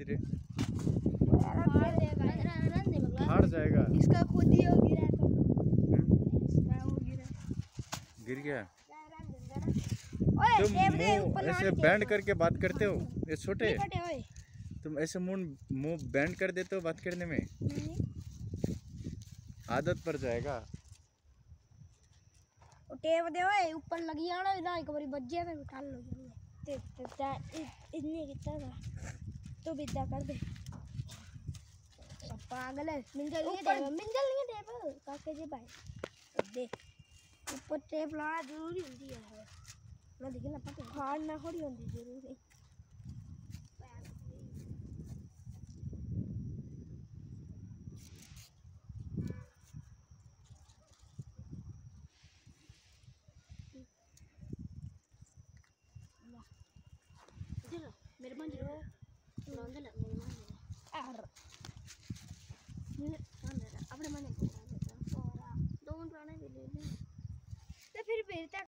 धीरे हार जाएगा। इसका खुद ही हो गिरा तो इसका हो गिरा गिर गया। ओए तुम ऐसे बैंड करके बात करते हो, ये छोटे ओए तुम ऐसे मुंह बैंड कर देते हो बात करने में, आदत पड़ जाएगा। ओ टेप दे ओए ऊपर लगी आना ना एक बारी बज गया तो उठा लो ते इतनी कितना था तो बिदा कर दे सब पागल है। मिंजल नहीं टेप काके जी भाई दे ऊपर टेप लाना जरूरी होती है ना देखिए ना पता फाड़ना थोड़ी होती जरूरी। मेरे मन जो नॉन दे मेरे मन यार अपने मन को दो मिनट आने के लिए तो फिर